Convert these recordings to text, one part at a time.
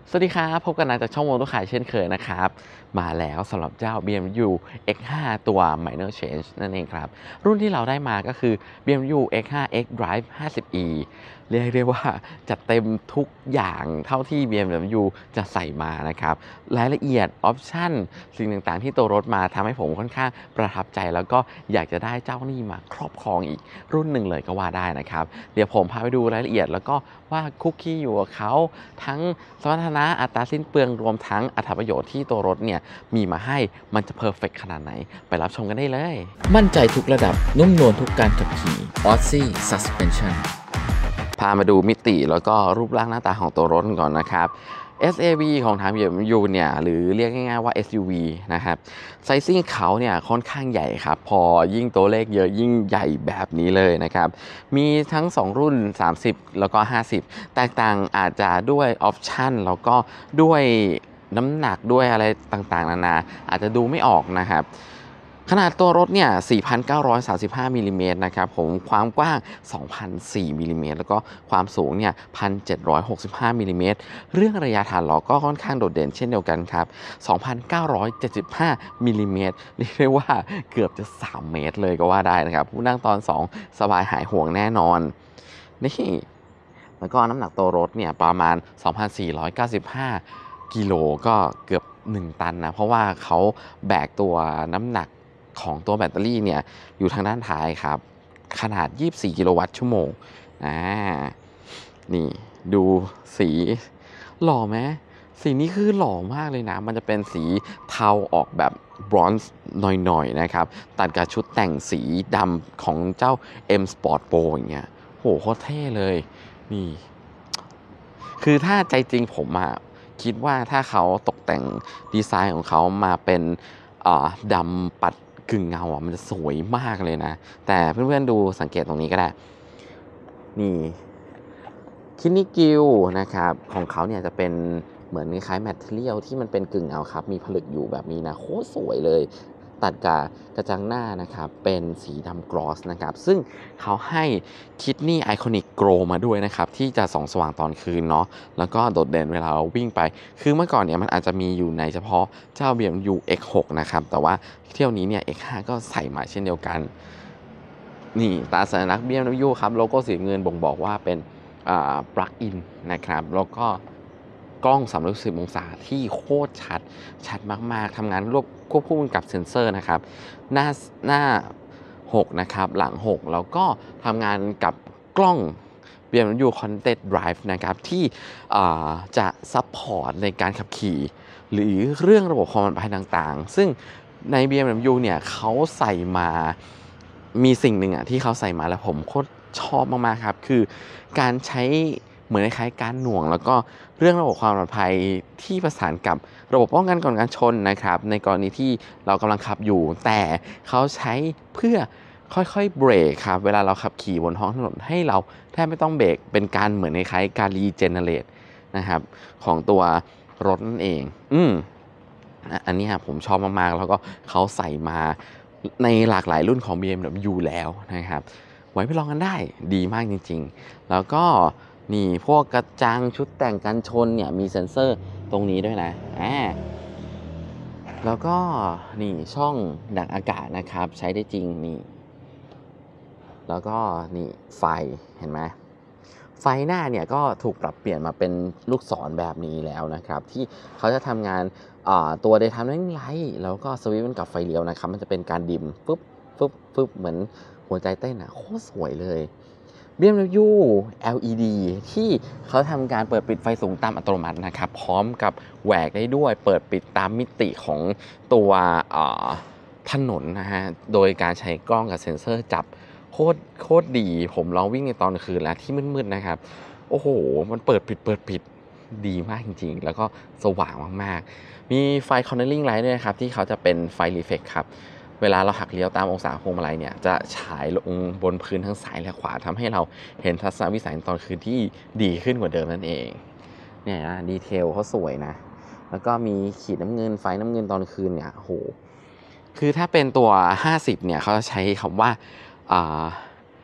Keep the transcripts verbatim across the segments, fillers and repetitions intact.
สวัสดีครับพบกันนะจากช่องวงตู้ขายเช่นเคยนะครับมาแล้วสำหรับเจ้า บี เอ็ม ดับเบิลยู เอ็กซ์ ไฟว์ ตัว Minor Change นั่นเองครับรุ่นที่เราได้มาก็คือ บี เอ็ม ดับเบิลยู เอ็กซ์ ไฟว์ X Drive ห้าสิบ อี เรียกได้ว่าจัดเต็มทุกอย่างเท่าที่ บี เอ็ม ดับเบิลยู จะใส่มานะครับรายละเอียดออปชั่นสิ่งต่างๆที่ตัวรถมาทำให้ผมค่อนข้างประทับใจแล้วก็อยากจะได้เจ้านี่มาครอบครองอีกรุ่นหนึ่งเลยก็ว่าได้นะครับเดี๋ยวผมพาไปดูรายละเอียดแล้วก็ว่าคุกกี้อยู่กับเขาทั้งสมรรถนะอัตราสิ้นเปลืองรวมทั้งอรรถประโยชน์ที่ตัวรถเนี่ยมีมาให้มันจะเพอร์เฟกขนาดไหนไปรับชมกันได้เลยมั่นใจทุกระดับนุ่มนวลทุกการขับขี่ Aussie Suspension พามาดูมิติแล้วก็รูปร่างหน้าตาของตัวรถก่อนนะครับ เอส เอ วี ของทาง บี เอ็ม ดับเบิลยู เนี่ยหรือเรียกง่ายๆว่า เอส ยู วี นะครับไซซิ่งเขาเนี่ยค่อนข้างใหญ่ครับพอยิ่งตัวเลขเยอะยิ่งใหญ่แบบนี้เลยนะครับมีทั้งสองรุ่นสามสิบแล้วก็ห้าสิบแตกต่างอาจจะด้วยออปชั่นแล้วก็ด้วยน้ำหนักด้วยอะไรต่างๆนานาอาจจะดูไม่ออกนะครับขนาดตัวรถเนี่ย สี่พันเก้าร้อยสามสิบห้า มิลลิเมตรนะครับผมความกว้าง สองพันสี่ มิลลิเมตรแล้วก็ความสูงเนี่ย หนึ่งพันเจ็ดร้อยหกสิบห้า มิลลิเมตรเรื่องระยะฐานล้อก็ค่อนข้างโดดเด่นเช่นเดียวกันครับ สองพันเก้าร้อยเจ็ดสิบห้า มิลลิเมตรเรียกได้ว่าเกือบจะสามเมตรเลยก็ว่าได้นะครับผู้นั่งตอนสองสบายหายห่วงแน่นอนนี่แล้วก็น้ำหนักตัวรถเนี่ยประมาณ สองพันสี่ร้อยเก้าสิบห้า กิโลก็เกือบหนึ่งตันนะเพราะว่าเขาแบกตัวน้ำหนักของตัวแบตเตอรี่เนี่ยอยู่ทางด้านท้ายครับขนาดยี่สิบสี่กิโลวัตต์ชั่วโมงอ่านี่ดูสีหล่อไหมสีนี้คือหล่อมากเลยนะมันจะเป็นสีเทาออกแบบบรอนซ์หน่อยๆนะครับตัดกับชุดแต่งสีดำของเจ้า M Sport Pro อย่างเงี้ยโหโคตรเท่เลยนี่คือถ้าใจจริงผมอะคิดว่าถ้าเขาตกแต่งดีไซน์ของเขามาเป็นดำปัดกึ่งเงาอ่ะมันจะสวยมากเลยนะแต่เพื่อนๆดูสังเกตตรงนี้ก็ได้นี่คินิกิลนะครับของเขาเนี่ยจะเป็นเหมือนคล้ายแมทเทียลที่มันเป็นกึ่งเงาครับมีผลึกอยู่แบบนี้นะโคตรสวยเลยตัดกับกระจังหน้านะครับเป็นสีดำกลอสนะครับซึ่งเขาให้คิดนี่ไอคอนิกโกลมาด้วยนะครับที่จะส่องสว่างตอนคืนเนาะแล้วก็โดดเด่นเวลาเราวิ่งไปคือเมื่อก่อนเนี่ยมันอาจจะมีอยู่ในเฉพาะเจ้า บี เอ็ม ดับเบิลยู เอ็กซ์ ซิกซ์ นะครับแต่ว่าเที่ยวนี้เนี่ย เอ็กซ์ ไฟว์ ก็ใส่มาเช่นเดียวกันนี่ตราสัญลักษณ์ บี เอ็ม ดับเบิลยู ครับโลโก้สีเงินบ่งบอกว่าเป็นปลั๊กอินนะครับแล้วก็กล้องสามร้อยหกสิบองศาที่โคตรชัดชัดมากๆทำงานร่วมควบคู่กับเซ็นเซอร์นะครับหน้าหน้าหกนะครับหลังหกแล้วก็ทำงานกับกล้อง บี เอ็ม ดับเบิลยู Content Drive นะครับที่จะซัพพอร์ตในการขับขี่หรือเรื่องระบบความปลอดภัยต่างๆซึ่งใน บี เอ็ม ดับเบิลยู เนี่ยเขาใส่มามีสิ่งหนึ่งอ่ะที่เขาใส่มาแล้วผมโคตรชอบมากๆครับคือการใช้เหมือนคล้ายๆการหน่วงแล้วก็เรื่องระบบความปลอดภัยที่ประสานกับระบบป้องกันก่อนการชนนะครับในกรณีที่เรากำลังขับอยู่แต่เขาใช้เพื่อค่อยๆเบรกครับเวลาเราขับขี่บนท้องถนนให้เราแทบไม่ต้องเบรกเป็นการเหมือนคล้ายๆการรีเจเนเรตนะครับของตัวรถนั่นเองอืมอันนี้ผมชอบมากๆแล้วก็เขาใส่มาในหลากหลายรุ่นของ บี เอ็ม ดับเบิลยู แล้วนะครับไว้ไปลองกันได้ดีมากจริงๆแล้วก็นี่พวกกระจังชุดแต่งกันชนเนี่ยมีเซ็นเซอร์ตรงนี้ด้วยนะอ่าแล้วก็นี่ช่องดักอากาศนะครับใช้ได้จริงนี่แล้วก็นี่ไฟเห็นไหมไฟหน้าเนี่ยก็ถูกปรับเปลี่ยนมาเป็นลูกศรแบบนี้แล้วนะครับที่เขาจะทำงานตัว Daytime Running Light แล้วก็สวิตช์มันกับไฟเลี้ยวนะครับมันจะเป็นการดิมฟึบฟึบฟึบเหมือนหัวใจเต้นอ่ะโคตรสวยเลย บี เอ็ม ดับเบิลยู แอล อี ดี ที่เขาทำการเปิดปิดไฟสูงตามอัตโนมัตินะครับพร้อมกับแหวกได้ด้วยเปิดปิดตามมิติของตัวถนนนะฮะโดยการใช้กล้องกับเซ็นเซอร์จับโคตรโคตรดีผมลองวิ่งในตอนกลางคืนแล้วที่มืดๆนะครับโอ้โหมันเปิดปิดเปิดปิดดีมากจริงๆแล้วก็สว่างมากๆมีไฟ cornering light ด้วยนะครับที่เขาจะเป็นไฟ reflect ครับเวลาเราหักเลี้ยวตามองศาพวงมาลัยเนี่ยจะฉายลงบนพื้นทั้งซ้ายและขวาทำให้เราเห็นทัศนวิสัยตอนคืนที่ดีขึ้นกว่าเดิมนั่นเองเนี่ยนะดีเทลเขาสวยนะแล้วก็มีขีดน้ำเงินไฟน้ำเงินตอนคืนเนี่ยโหคือถ้าเป็นตัวห้าสิบเนี่ยเขาจะใช้คำว่า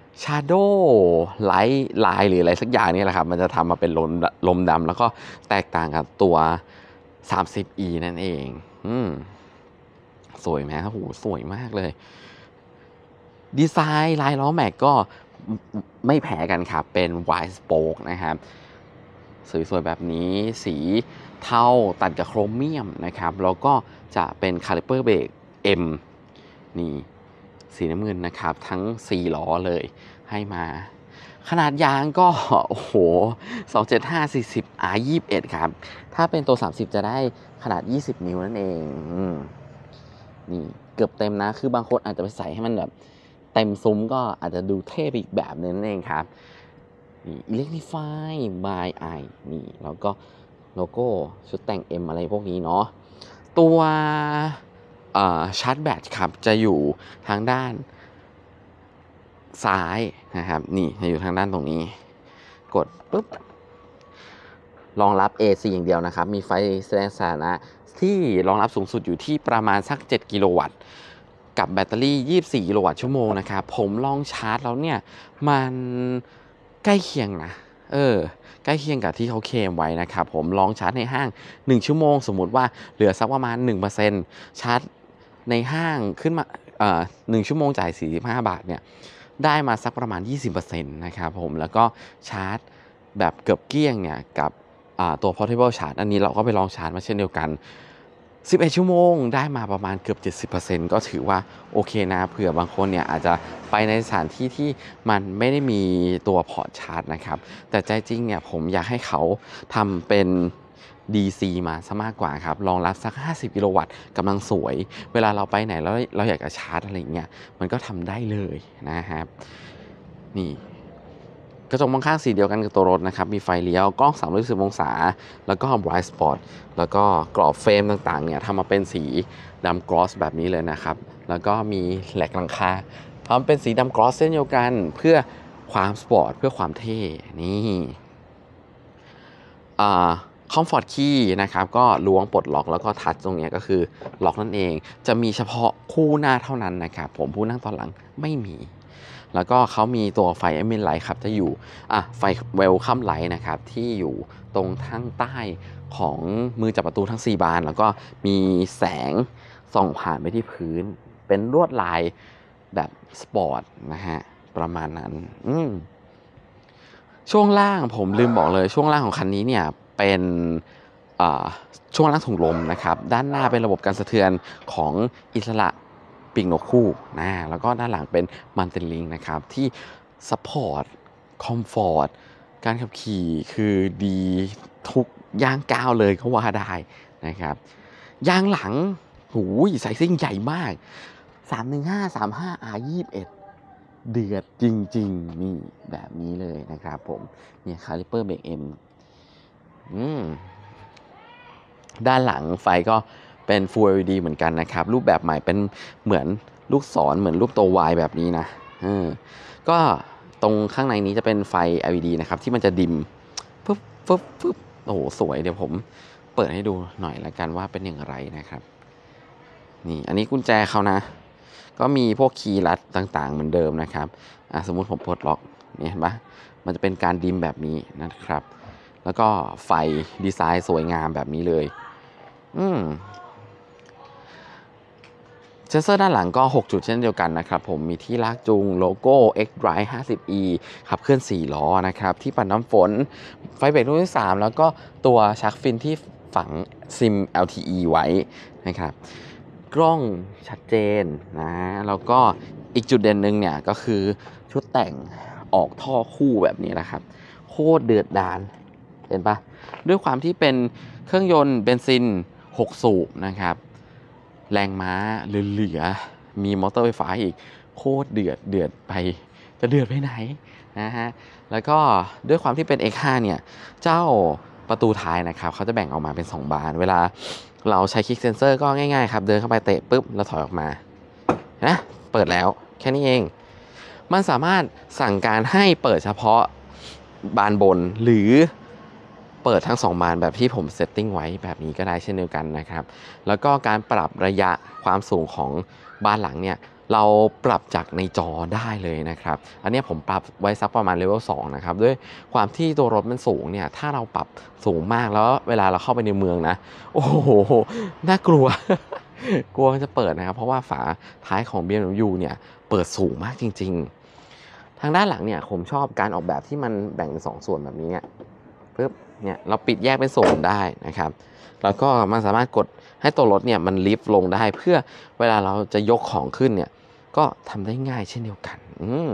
Shadow Light Line หรืออะไรสักอย่างนี่แหละครับมันจะทำมาเป็นลมลมดำแล้วก็แตกต่างกับตัว สามสิบอี นั่นเองอืมสวยไหมครับโหสวยมากเลยดีไซน์ลายล้อแม็กก็ไม่แพ้กันครับเป็น Wide Spoke นะครับสวยๆแบบนี้สีเทาตัดกับโครเมียมนะครับแล้วก็จะเป็นคาลิเปอร์เบรก M นี่สีน้ำเงินนะครับทั้งสี่ล้อเลยให้มาขนาดยางก็โอ้โหสองเจ็ดห้า สี่สิบ อาร์ ยี่สิบเอ็ด ครับถ้าเป็นตัวสามสิบจะได้ขนาดยี่สิบนิ้วนั่นเองอืมนี่เกือบเต็มนะคือบางคนอาจจะไปใส่ให้มันแบบเต็มซุ้มก็อาจจะดูเท่ไปอีกแบบนึงนั่นเองครับนี่ Electrify by i นี่แล้วก็โลโก้ชุดแต่ง M อะไรพวกนี้เนาะตัวชาร์จแบตครับจะอยู่ทางด้านซ้ายนะครับนี่จะอยู่ทางด้านตรงนี้กดปุ๊บรองรับ เอ ซี อย่างเดียวนะครับมีไฟแสดงสถานะที่รองรับสูงสุดอยู่ที่ประมาณสักเจ็ดกิโลวัตต์กับแบตเตอรี่ยี่สิบสี่กิโลวัตต์ชั่วโมงนะครับผมลองชาร์จแล้วเนี่ยมันใกล้เคียงนะเออใกล้เคียงกับที่เขาเคลมไว้นะครับผมลองชาร์จในห้างหนึ่งชั่วโมงสมมุติว่าเหลือสักประมาณ หนึ่งเปอร์เซ็นต์ ชาร์จในห้างขึ้นมาเอ่อหนึ่งชั่วโมงจ่ายสี่สิบห้าบาทเนี่ยได้มาสักประมาณ ยี่สิบเปอร์เซ็นต์ นะครับผมแล้วก็ชาร์จแบบเกือบเกลี้ยงเนี่ยกับตัว portable charge อันนี้เราก็ไปลองชาร์จมาเช่นเดียวกันสิบเอ็ดชั่วโมงได้มาประมาณเกือบ เจ็ดสิบเปอร์เซ็นต์ ก็ถือว่าโอเคนะเผื่อบางคนเนี่ยอาจจะไปในสถานที่ที่มันไม่ได้มีตัวพอร์ตชาร์จนะครับแต่ใจจริงเนี่ยผมอยากให้เขาทำเป็น ดี ซี มาซะมากกว่าครับรองรับสักห้าสิบกิโลวัตต์กำลังสวยเวลาเราไปไหนแล้วเราอยากจะชาร์จอะไรเงี้ยมันก็ทำได้เลยนะครับนี่กระจกมองข้างสีเดียวกันกับตัวรถนะครับมีไฟเลี้ยวกล้องสามร้อยหกสิบองศาแล้วก็ Bright Spot แล้วก็กรอบเฟรมต่างๆเนี่ยทำมาเป็นสีดำกลอสแบบนี้เลยนะครับแล้วก็มีแหลกหลังคาทำเป็นสีดำกลอสเส้นเดียวกันเพื่อความสปอร์ตเพื่อความเท่นี่อ่าคอมฟอร์ตคีย์นะครับก็ล้วงปลดล็อกแล้วก็ทัชตรงนี้ก็คือล็อกนั่นเองจะมีเฉพาะคู่หน้าเท่านั้นนะครับผมผู้นั่งตอนหลังไม่มีแล้วก็เขามีตัวไฟ Ambient Light ครับจะอยู่อ่ะไฟ Welcome Light นะครับที่อยู่ตรงทางใต้ของมือจับประตูทั้งสี่บานแล้วก็มีแสงส่องผ่านไปที่พื้นเป็นลวดลายแบบสปอร์ตนะฮะประมาณนั้นอืมช่วงล่างผมลืมบอกเลยช่วงล่างของคันนี้เนี่ยเป็นช่วงล่างถุงลมนะครับด้านหน้าเป็นระบบการสะเทือนของอิสระปีกนกคู่นะแล้วก็ด้านหลังเป็นมันเตนลิงนะครับที่ซัพพอร์ตคอมฟอร์ตการขับขี่คือดีทุกย่างก้าวเลยก็ว่าได้นะครับยางหลังหูยไซซิ่งใหญ่มากสามหนึ่งห้า สามห้า อาร์ ยี่สิบเอ็ดเดือดจริงๆนี่แบบนี้เลยนะครับผมเนี่ยคาลิเปอร์เบรก M อืมด้านหลังไฟก็เป็น Full แอล อี ดี เหมือนกันนะครับรูปแบบใหม่เป็นเหมือนลูกศรเหมือนรูปตัว Y แบบนี้นะเออก็ตรงข้างในนี้จะเป็นไฟ แอล อี ดี นะครับที่มันจะดิมปึ๊บปึ๊บปึ๊บโอ้โหสวยเดี๋ยวผมเปิดให้ดูหน่อยละกันว่าเป็นอย่างไรนะครับนี่อันนี้กุญแจเขานะก็มีพวกคีย์ลัดต่างๆเหมือนเดิมนะครับอ่ะสมมุติผมปลดล็อกนี่เห็นปะมันจะเป็นการดิมแบบนี้นะครับแล้วก็ไฟดีไซน์สวยงามแบบนี้เลยอืมเซนเซอร์ด้านหลังก็หกจุดเช่นเดียวกันนะครับผมมีที่ลากจูงโลโก้ X-Drive ห้าสิบ อี ขับเคลื่อนสี่ล้อนะครับที่ปัดน้ำฝนไฟเบรกรุ่นที่สามแล้วก็ตัวชักฟินที่ฝังซิม แอล ที อี ไว้นะครับกล้องชัดเจนนะแล้วก็อีกจุดเด่นหนึ่งเนี่ยก็คือชุดแต่งออกท่อคู่แบบนี้นะครับโคตรเดือดดาลเห็นปะด้วยความที่เป็นเครื่องยนต์เบนซินหกสูบนะครับแรงม้าเหลือๆมีมอเตอร์ไฟฟ้าอีกโคตรเดือดเดือดไปจะเดือดไปไหนนะฮะแล้วก็ด้วยความที่เป็น เอ็กซ์ ห้า เนี่ยเจ้าประตูท้ายนะครับเขาจะแบ่งออกมาเป็นสองบานเวลาเราใช้คลิกเซนเซอร์ก็ง่ายๆครับเดินเข้าไปเตะปุ๊บแล้วถอยออกมานะเปิดแล้วแค่นี้เองมันสามารถสั่งการให้เปิดเฉพาะบานบนหรือเปิดทั้งสองบานแบบที่ผมเซตติ้งไว้แบบนี้ก็ได้เช่นเดียวกันนะครับแล้วก็การปรับระยะความสูงของบานหลังเนี่ยเราปรับจากในจอได้เลยนะครับอันนี้ผมปรับไว้สักประมาณเลเวลสองนะครับด้วยความที่ตัวรถมันสูงเนี่ยถ้าเราปรับสูงมากแล้วเวลาเราเข้าไปในเมืองนะโอ้โหน่ากลัว กลัวมันจะเปิดนะครับเพราะว่าฝาท้ายของ บี เอ็ม ดับเบิลยู เนี่ยเปิดสูงมากจริงๆทางด้านหลังเนี่ยผมชอบการออกแบบที่มันแบ่งเป็นสองส่วนแบบนี้เนี่ยปึ๊บเนี่ยเราปิดแยกเป็นโซนได้นะครับแล้วก็มันสามารถกดให้ตัวรถเนี่ยมันลิฟต์ลงได้เพื่อเวลาเราจะยกของขึ้นเนี่ยก็ทำได้ง่ายเช่นเดียวกันอืม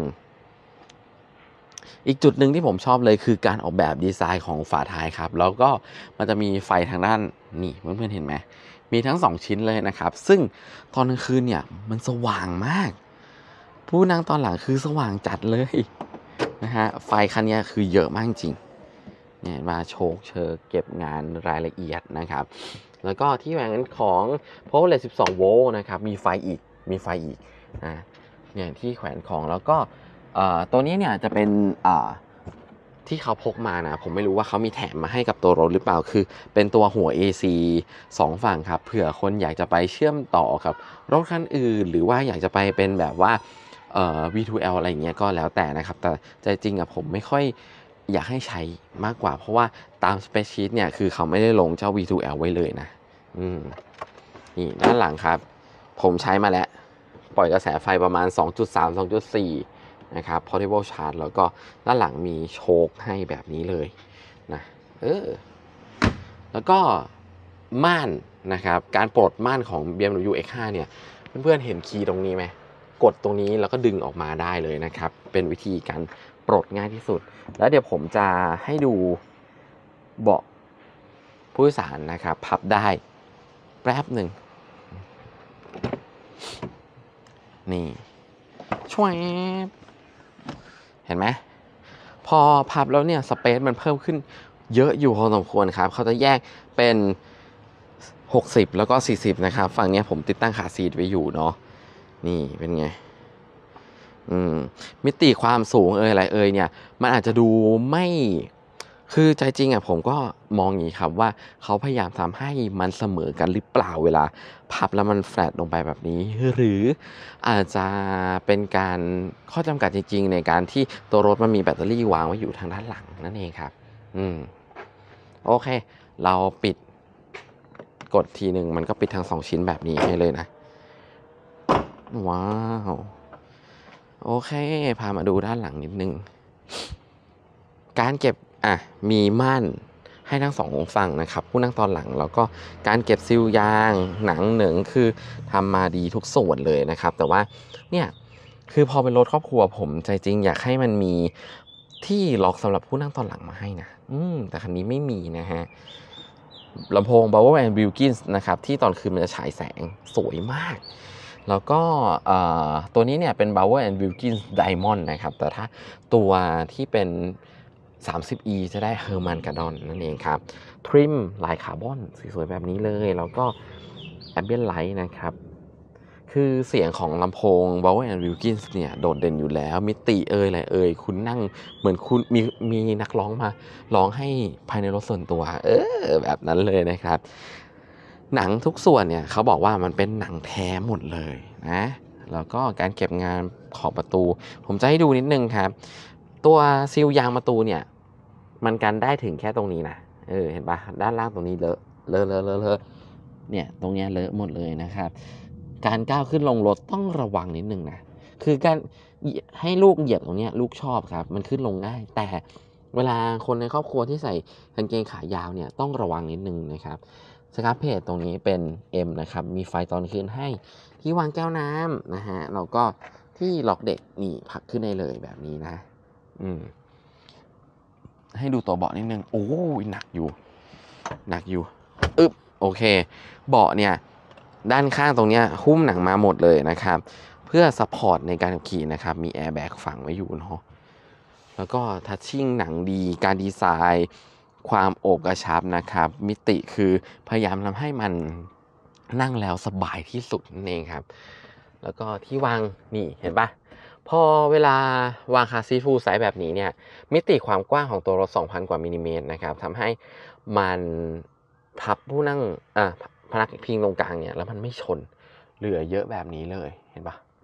อีกจุดหนึ่งที่ผมชอบเลยคือการออกแบบดีไซน์ของฝาท้ายครับแล้วก็มันจะมีไฟทางด้านนี่เพื่อนๆเห็นไหมมีทั้งสองชิ้นเลยนะครับซึ่งตอนกลางคืนเนี่ยมันสว่างมากผู้นั่งตอนหลังคือสว่างจัดเลยนะฮะไฟคันนี้คือเยอะมากจริงเนี่ยมาโชกเชอเก็บงานรายละเอียดนะครับแล้วก็ที่แหวนของโพลเลตสิบสองโวลต์นะครับมีไฟอีกมีไฟอีกนะเนี่ยที่แขวนของแล้วก็ตัวนี้เนี่ยจะเป็นที่เขาพกมานะผมไม่รู้ว่าเขามีแถมมาให้กับตัวรถหรือเปล่าคือเป็นตัวหัว เอ ซี สองฝั่งครับเผื่อคนอยากจะไปเชื่อมต่อกับรถคันอื่นหรือว่าอยากจะไปเป็นแบบว่าเอ่อ วี ทู แอล อะไรอย่างเงี้ยก็แล้วแต่นะครับแต่ใจจริงอะผมไม่ค่อยอยากให้ใช้มากกว่าเพราะว่าตามสเปคชีตเนี่ยคือเขาไม่ได้ลงเจ้า วี ทู แอล ไว้เลยนะอืมนี่ด้านหลังครับผมใช้มาแล้วปล่อยกระแสไฟประมาณ สองจุดสาม สองจุดสี่นะครับ portable charge แล้วก็ด้านหลังมีโชคให้แบบนี้เลยนะเออแล้วก็ม่านนะครับการปลดม่านของ บี เอ็ม ดับเบิลยู เอ็กซ์ ห้า เนี่ยเพื่อนๆเห็นคีย์ตรงนี้ไหมกดตรงนี้แล้วก็ดึงออกมาได้เลยนะครับเป็นวิธีการปลดง่ายที่สุดแล้วเดี๋ยวผมจะให้ดูเบาะผู้โดยสารนะครับพับได้แป๊บหนึ่งนี่ช่วยเห็นไหมพอพับแล้วเนี่ยสเปซมันเพิ่มขึ้นเยอะอยู่พอสมควรครับเขาจะแยกเป็นหกสิบแล้วก็สี่สิบนะครับฝั่งนี้ผมติดตั้งขาซีทไว้อยู่เนาะนี่เป็นไงอืมมิติความสูงเอ่ยอะไรเอ่ยเนี่ยมันอาจจะดูไม่คือใจจริงอ่ะผมก็มองอย่างนี้ครับว่าเขาพยายามทำให้มันเสมอกันหรือเปล่าเวลาพับแล้วมันแฟลตลงไปแบบนี้หรืออาจจะเป็นการข้อจำกัดจริงๆในการที่ตัวรถมันมีแบตเตอรี่วางไว้อยู่ทางด้านหลังนั่นเองครับอืมโอเคเราปิดกดทีหนึ่งมันก็ปิดทั้งสองชิ้นแบบนี้ให้เลยนะว้าวโอเคพามาดูด้านหลังนิดนึงการเก็บอ่ะมีม่านให้ทั้งสองฝั่งนะครับผู้นั่งตอนหลังแล้วก็การเก็บซีลยางหนังเหนิงคือทำมาดีทุกส่วนเลยนะครับแต่ว่าเนี่ยคือพอเป็นรถครอบครัวผมใจจริงอยากให้มันมีที่ล็อกสำหรับผู้นั่งตอนหลังมาให้นะอืมแต่คันนี้ไม่มีนะฮะลำโพง Bowers and Wilkins นะครับที่ตอนคืนมันจะฉายแสงสวยมากแล้วก็ตัวนี้เนี่ยเป็น Bowers and Wilkins Diamond นะครับแต่ถ้าตัวที่เป็นสามสิบอี จะได้ Harman Kardon นั่นเองครับทริมลายคาร์บอนสวยๆแบบนี้เลยแล้วก็ Ambient Light นะครับคือเสียงของลำโพง Bowers and Wilkins เนี่ยโดดเด่นอยู่แล้วมิติเอ่ยอะไรเอ่ยคุณนั่งเหมือนคุณมีมีนักร้องมาร้องให้ภายในรถส่วนตัวเออแบบนั้นเลยนะครับหนังทุกส่วนเนี่ยเขาบอกว่ามันเป็นหนังแท้หมดเลยนะแล้วก็การเก็บงานขอบประตูผมจะให้ดูนิดนึงครับตัวซีลยางประตูเนี่ยมันกันได้ถึงแค่ตรงนี้นะเออเห็นปะด้านล่างตรงนี้เลอะเลอะเลอะเลอะเลอะเนี่ยตรงเนี้ยเลอะหมดเลยนะครับการก้าวขึ้นลงรถต้องระวังนิดนึงนะคือการให้ลูกเหยียบตรงเนี้ยลูกชอบครับมันขึ้นลงง่ายแต่เวลาคนในครอบครัวที่ใส่กางเกงขายาวเนี่ยต้องระวังนิดนึงนะครับสครับเพจตรงนี้เป็น M นะครับมีไฟตอนคืนให้ที่วางแก้วน้ำนะฮะแล้วก็ที่ล็อกเด็กนี่พักขึ้นได้เลยแบบนี้นะอืมให้ดูตัวเบาะนิดนึงโอ้ยหนักอยู่หนักอยู่อึ๊บโอเคเบาะเนี่ยด้านข้างตรงเนี้ยหุ้มหนังมาหมดเลยนะครับเพื่อซัพพอร์ตในการขับขี่นะครับมีแอร์แบ็กฝังไว้อยู่เนาะแล้วก็ทัชชิ่งหนังดีการดีไซน์ความโอบกระชับนะครับมิติคือพยายามทำให้มันนั่งแล้วสบายที่สุดนั่นเองครับแล้วก็ที่วางนี่เห็นปะพอเวลาวางคาร์ซีทฟูลไซส์แบบนี้เนี่ยมิติความกว้างของตัวรถ สองพัน กว่ามิลลิเมตรนะครับทำให้มันพับผู้นั่งอ่ะพนักพิงตรงกลางเนี่ยแล้วมันไม่ชนเหลือเยอะแบบนี้เลยเห็นปะ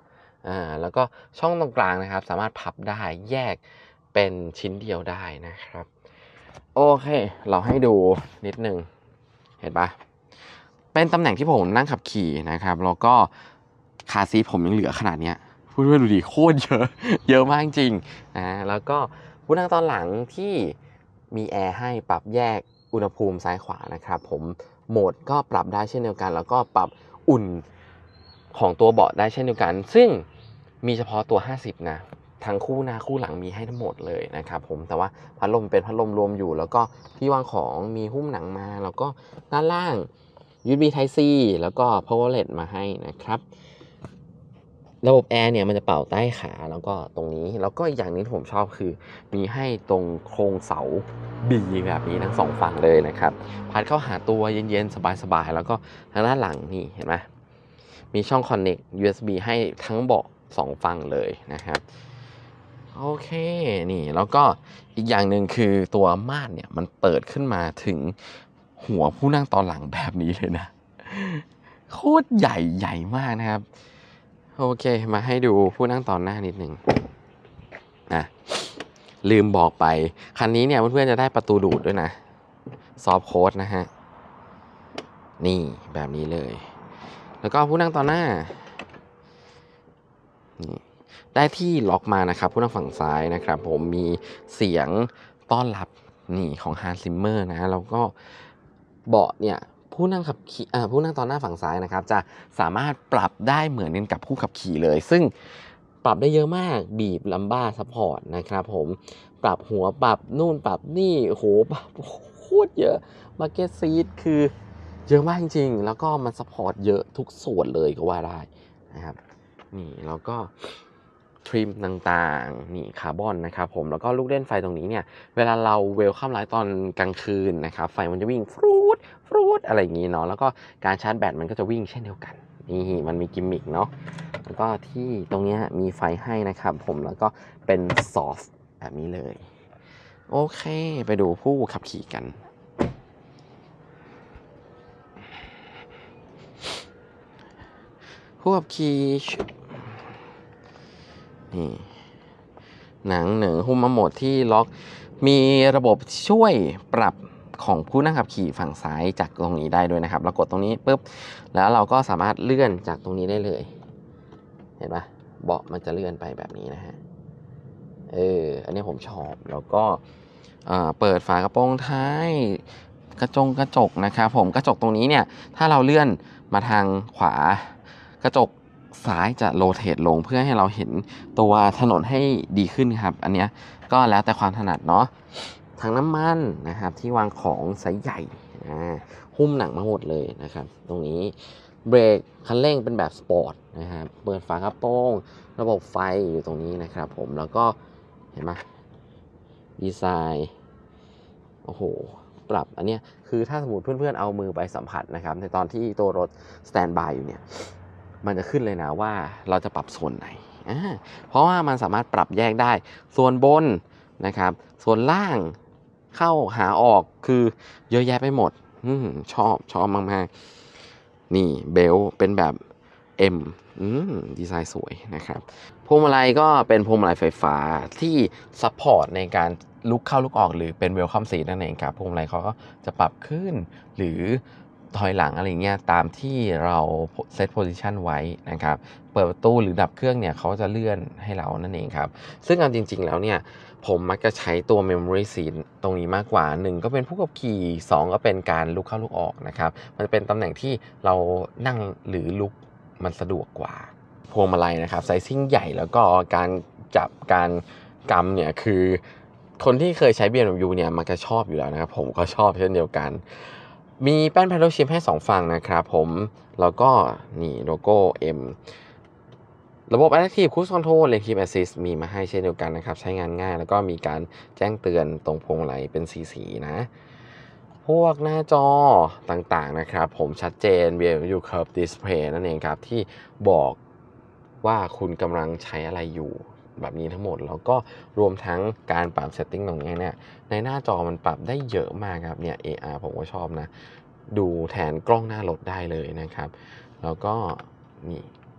อ่าแล้วก็ช่องตรงกลางนะครับสามารถพับได้แยกเป็นชิ้นเดียวได้นะครับโอเคเราให้ดูนิดนึงเห็นปะเป็นตำแหน่งที่ผมนั่งขับขี่นะครับแล้วก็คาร์ซีทผมยังเหลือขนาดเนี้ยพูดว่าดูดิโคตรเยอะเยอะมากจริงนะแล้วก็ผู้นั่งตอนหลังที่มีแอร์ให้ปรับแยกอุณหภูมิซ้ายขวานะครับผมโหมดก็ปรับได้เช่นเดียวกันแล้วก็ปรับอุ่นของตัวเบาะได้เช่นเดียวกันซึ่งมีเฉพาะตัวห้าสิบนะทั้งคู่หน้าคู่หลังมีให้ทั้งหมดเลยนะครับผมแต่ว่าพัดลมเป็นพัดลมรวมอยู่แล้วก็ที่วางของมีหุ้มหนังมาแล้วก็ด้านล่าง ยู เอส บี Type C แล้วก็ Power แอล อี ดี มาให้นะครับระบบแอร์เนี่ยมันจะเป่าใต้ขาแล้วก็ตรงนี้แล้วก็อีกอย่างนึงที่ผมชอบคือมีให้ตรงโครงเสา B แบบนี้ทั้งสองฝั่งเลยนะครับพัดเข้าหาตัวเย็นๆสบายๆแล้วก็ทางด้านหลังนี่เห็นไหมมีช่อง Connect ยู เอส บี ให้ทั้งเบาะสองฝั่งเลยนะครับโอเคนี่แล้วก็อีกอย่างหนึ่งคือตัวม่านเนี่ยมันเปิดขึ้นมาถึงหัวผู้นั่งตอนหลังแบบนี้เลยนะโคตรใหญ่ใหญ่มากนะครับโอเคมาให้ดูผู้นั่งตอนหน้านิดหนึ่งนะลืมบอกไปคันนี้เนี่ยเพื่อนๆจะได้ประตูดูดด้วยนะซอฟต์โค้ดนะฮะนี่แบบนี้เลยแล้วก็ผู้นั่งตอนหน้านี่ได้ที่ล็อกมานะครับผู้นั่งฝั่งซ้ายนะครับผมมีเสียงต้อนรับนี่ของฮันซิมเมอร์นะแล้วก็เบาะเนี่ยผู้นั่งขับขี่อ่าผู้นั่งตอนหน้าฝั่งซ้ายนะครับจะสามารถปรับได้เหมือนกันกับผู้ขับขี่เลยซึ่งปรับได้เยอะมากบีบลัมบ้าซัพพอร์ตนะครับผมปรับหัวปรับนู่นปรับนี่โอ้โหปรับโคตรเยอะมาร์เก็ตซีทคือเยอะมากจริงๆแล้วก็มันซัพพอร์ตเยอะทุกส่วนเลยก็ว่าได้นะครับนี่แล้วก็ทริมต่างๆนี่คาร์บอนนะครับผมแล้วก็ลูกเล่นไฟตรงนี้เนี่ยเวลาเราเวลคัมไลท์ตอนกลางคืนนะครับไฟมันจะวิ่งฟรูดฟรูดอะไรอย่างนี้เนาะแล้วก็การชาร์จแบตมันก็จะวิ่งเช่นเดียวกันนี่มันมีกิมมิคเนาะแล้วก็ที่ตรงนี้มีไฟให้นะครับผมแล้วก็เป็นซอฟต์แบบนี้เลยโอเคไปดูผู้ขับขี่กันผู้ขับขี่นี่หนังเหนึ่งหุ้มมาโหมดที่ล็อกมีระบบช่วยปรับของผู้นั่งขับขี่ฝั่งซ้ายจากตรงนี้ได้ด้วยนะครับเรากดตรงนี้ปุ๊บแล้วเราก็สามารถเลื่อนจากตรงนี้ได้เลยเห็นปะเบาะมันจะเลื่อนไปแบบนี้นะฮะเอออันนี้ผมชอบแล้วก็เปิดฝากระโปรงท้ายกระจงกระจกนะครับผมกระจกตรงนี้เนี่ยถ้าเราเลื่อนมาทางขวากระจกซ้ายจะโรเตทลงเพื่อให้เราเห็นตัวถนนให้ดีขึ้นครับอันนี้ก็แล้วแต่ความถนัดเนาะถังน้ำมันนะครับที่วางของไซส์ใหญ่หุ้มหนังมาหมดเลยนะครับตรงนี้เบรกคันเร่งเป็นแบบสปอร์ตนะครับเปิดฝากระโปรงระบบไฟอยู่ตรงนี้นะครับผมแล้วก็เห็นไหมดีไซน์โอ้โหปรับอันเนี้ยคือถ้าสมมติเพื่อนๆเอามือไปสัมผัสนะครับในตอนที่ตัวรถสแตนด์บายอยู่เนี่ยมันจะขึ้นเลยนะว่าเราจะปรับส่วนไหนเพราะว่ามันสามารถปรับแยกได้ส่วนบนนะครับส่วนล่างเข้าหาออกคือเยอะแยะไปหมดอชอบชอบมากๆนี่เบลเป็นแบบ M อืมดีไซน์สวยนะครับพวงมาลัยก็เป็นพวงมาลัยไฟฟ้าที่ซัพพอร์ตในการลุกเข้าลุกออกหรือเป็นเวลคัมซีทนั่นเองครับพวงมาลัยเขาก็จะปรับขึ้นหรือถอยหลังอะไรเงี้ยตามที่เราเซตโพซิชันไว้นะครับเปิดประตูหรือดับเครื่องเนี่ยเขาจะเลื่อนให้เรานั่นเองครับซึ่งเอาจริงๆแล้วเนี่ยผมมักจะใช้ตัว Memory Seat ตรงนี้มากกว่าหนึ่งก็เป็นผู้ขับขี่สองก็เป็นการลุกเข้าลุกออกนะครับมันจะเป็นตำแหน่งที่เรานั่งหรือลุกมันสะดวกกว่าพวงมาลัยนะครับไซซิ่งใหญ่แล้วก็การจับการกำเนี่ยคือคนที่เคยใช้ บี เอ็ม ดับเบิลยู เนี่ยมันจะชอบอยู่แล้วนะครับผมก็ชอบเช่นเดียวกันมีแป้น Paddle Shift ให้สองฝั่งนะครับผมแล้วก็นี่โลโก้ M ระบบ Adaptive Cruise Control Lane Assist มีมาให้เช่นเดียวกันนะครับใช้งานง่ายแล้วก็มีการแจ้งเตือนตรงพวงมาลัยเป็นสีๆนะพวกหน้าจอต่างๆนะครับผมชัดเจน บี เอ็ม ดับเบิลยู Curve Display นั่นเองครับที่บอกว่าคุณกำลังใช้อะไรอยู่แบบนี้ทั้งหมดแล้วก็รวมทั้งการปรับเซตติ้งตรงนี้เนี่ยในหน้าจอมันปรับได้เยอะมากครับเนี่ย เอ อาร์ ผมก็ชอบนะดูแทนกล้องหน้ารถได้เลยนะครับแล้วก็นี่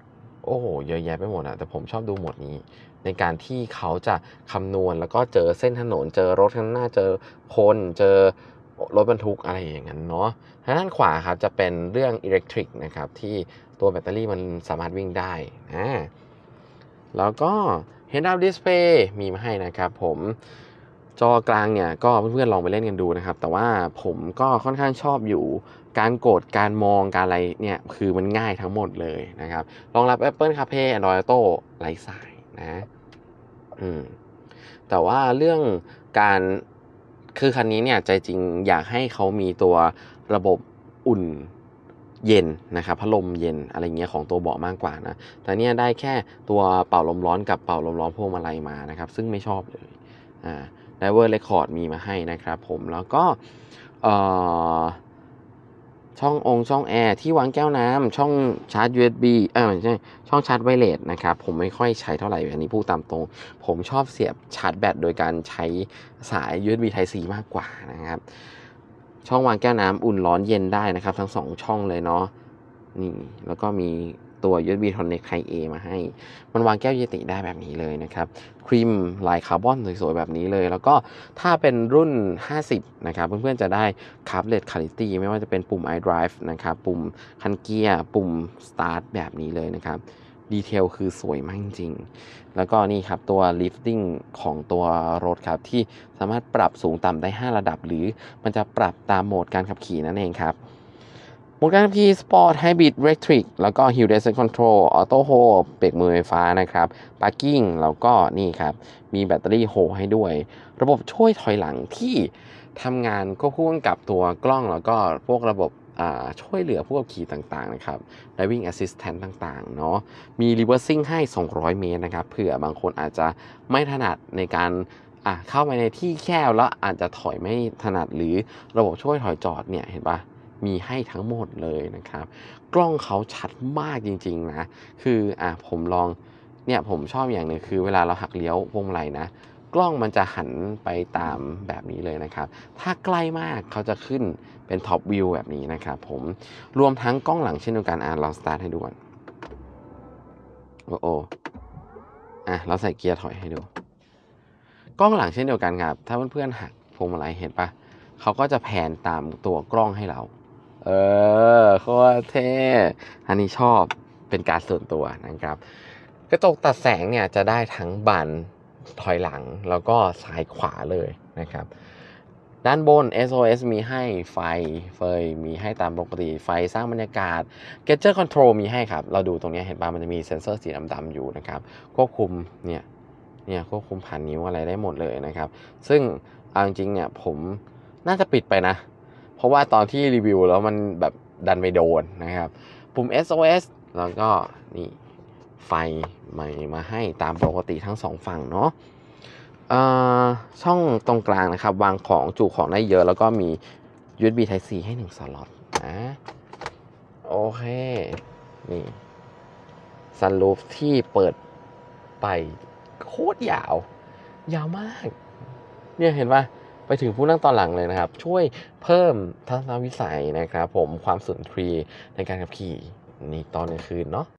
โอ้โหเยอะแยะไปหมดอะแต่ผมชอบดูโหมดนี้ในการที่เขาจะคำนวณแล้วก็เจอเส้นถนนเจอรถข้างหน้าเจอคนเจอรถบรรทุกอะไรอย่างนั้นเนาะทางด้านขวาครับจะเป็นเรื่องอิเล็กทริกนะครับที่ตัวแบตเตอรี่มันสามารถวิ่งได้อ่าแล้วก็ Head Up Display มีมาให้นะครับผมจอกลางเนี่ยก็เพื่อนๆลองไปเล่นกันดูนะครับแต่ว่าผมก็ค่อนข้างชอบอยู่การกดการมองการอะไรเนี่ยคือมันง่ายทั้งหมดเลยนะครับรองรับ Apple CarPlay Android Auto ไร้สายนะอืมแต่ว่าเรื่องการคือคันนี้เนี่ยใจจริงอยากให้เขามีตัวระบบอุ่นเย็นนะครับพัดลมเย็นอะไรเงี้ยของตัวเบาะมากกว่านะแต่เนี่ยได้แค่ตัวเป่าลมร้อนกับเป่าลมร้อนพวงมาลัยมานะครับซึ่งไม่ชอบเลยอ่า Driver Record มีมาให้นะครับผมแล้วก็เอ่อช่ององค์ช่องแอร์ที่วางแก้วน้ำช่องชาร์จ ยู เอส บี เออไม่ใช่ช่องชาร์จไวเลสนะครับผมไม่ค่อยใช้เท่าไหร่อันนี้พูดตามตรงผมชอบเสียบชาร์จแบตโดยการใช้สาย ยู เอส บี Type C มากกว่านะครับช่องวางแก้วน้ำอุ่นร้อนเย็นได้นะครับทั้งสองช่องเลยเนาะนี่แล้วก็มีตัว ยู เอส บี Connect Type A มาให้มันวางแก้วเยติได้แบบนี้เลยนะครับครีมลายคาร์บอนสวยๆแบบนี้เลยแล้วก็ถ้าเป็นรุ่นห้าสิบนะครับเพื่อนๆจะได้ Carbless Clarity ไม่ว่าจะเป็นปุ่ม iDrive นะครับปุ่มคันเกียร์ปุ่ม Start แบบนี้เลยนะครับดีเทลคือสวยมากจริงๆแล้วก็นี่ครับตัว lifting ของตัวรถครับที่สามารถปรับสูงต่ำได้ห้าระดับหรือมันจะปรับตามโหมดการขับขี่นั่นเองครับโหมดการขับขี่ Sport Hybrid Electric แล้วก็ Hill Descent Control Auto Hold เบรกมือไฟฟ้านะครับ Parking แล้วก็นี่ครับมีแบตเตอรี่โฮให้ด้วยระบบช่วยถอยหลังที่ทำงานควบคู่กับตัวกล้องแล้วก็พวกระบบช่วยเหลือผู้ขับขี่ต่างๆนะครับ Driving Assistant ต่างๆเนาะมี Reversing ให้สองร้อยเมตรนะครับเผื่อบางคนอาจจะไม่ถนัดในการอ่ะเข้าไปในที่แคบแล้วอาจจะถอยไม่ถนัดหรือระบบช่วยถอยจอดเนี่ยเห็นปะมีให้ทั้งหมดเลยนะครับกล้องเขาชัดมากจริงๆนะคืออ่ะผมลองเนี่ยผมชอบอย่างหนึ่งคือเวลาเราหักเลี้ยวพวงมาลัยนะกล้องมันจะหันไปตามแบบนี้เลยนะครับถ้าใกล้มากเขาจะขึ้นเป็นท็อปวิวแบบนี้นะครับผมรวมทั้งกล้องหลังเช่นเดียวกันอ่ะลองสตาร์ทให้ดูก่อนโอ้โออ่ะเราใส่เกียร์ถอยให้ดูกล้องหลังเช่นเดียวกันครับถ้าเพื่อนๆหักพวงมาลัยเห็นปะเขาก็จะแผนตามตัวกล้องให้เราเออโคตรเท่อันนี้ชอบเป็นการส่วนตัวนะครับกระจกตัดแสงเนี่ยจะได้ทั้งบานถอยหลังแล้วก็ซ้ายขวาเลยนะครับด้านบน เอส โอ เอส มีให้ไฟเฟยมีให้ตามปกติไฟสร้างบรรยากาศ Gesture Control มีให้ครับเราดูตรงนี้เห็นป่ะมันจะมีเซ็นเซอร์สีดำๆอยู่นะครับควบคุมเนี่ยเนี่ยควบคุมผ่านนิ้วอะไรได้หมดเลยนะครับซึ่งเอาจริงๆเนี่ยผมน่าจะปิดไปนะเพราะว่าตอนที่รีวิวแล้วมันแบบดันไปโดนนะครับปุ่ม เอส โอ เอส แล้วก็นี่ไฟใหม่มาให้ตามปกติทั้งสองฝั่งเนาะช่องตรงกลางนะครับวางของจุของได้เยอะแล้วก็มี ยู เอส บี Type C ให้หนึ่งสล็อตนะโอเคนี่ซันรูฟที่เปิดไปโคตรยาวยาวมากเนี่ยเห็นป่ะไปถึงผู้นั่งตอนหลังเลยนะครับช่วยเพิ่มทัศนวิสัยนะครับผมความสุนทรีในการขับขี่นี่ตอนกลางคืนเนาะ